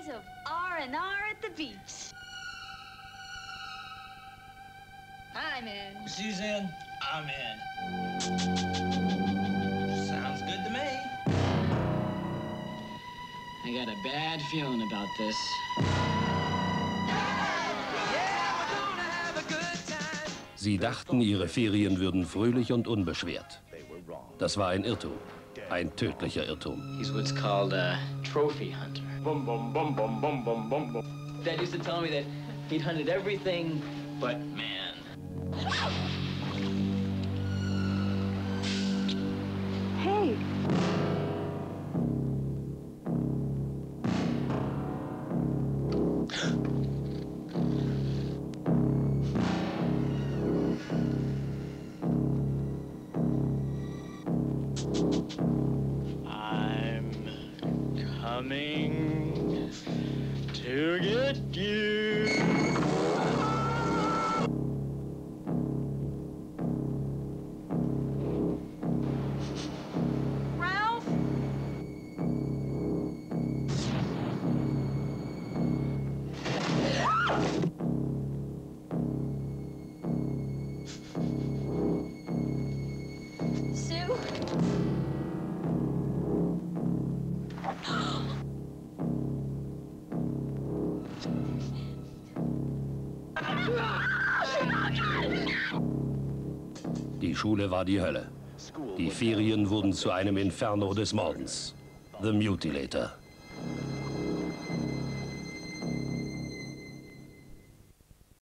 days of R&R at the beach. I'm in. She's in. I'm in. Sounds good to me. I got a bad feeling about this. Sie dachten, ihre Ferien würden fröhlich und unbeschwert. Das war ein Irrtum. Ein tödlicher Irrtum. He's what's called a trophy hunter. Dad used to tell me that he'd hunted everything but man. Hey. I'm coming to get you. Ralph? Sue? Die Schule war die Hölle. Die Ferien wurden zu einem Inferno des Mordens. The Mutilator.